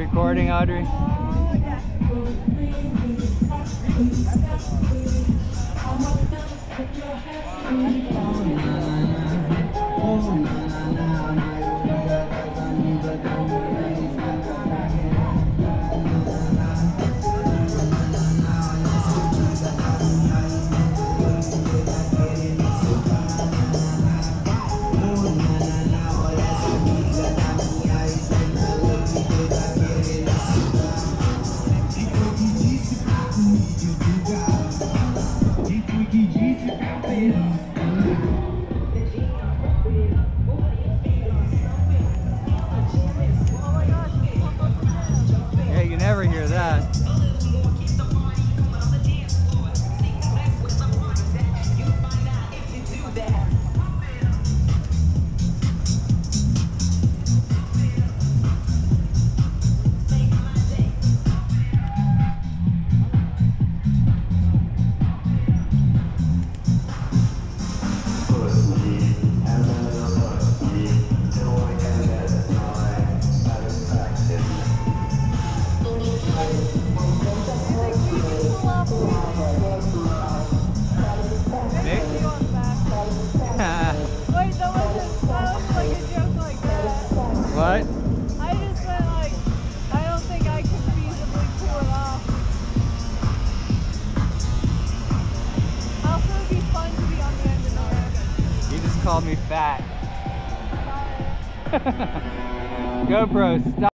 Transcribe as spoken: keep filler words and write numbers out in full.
recording, Audrey? Yeah, you never hear that. What? I just went like, I don't think I can feasibly pull it off. Also, it'd be fun to be on the end of the You just called me fat. GoPro, stop.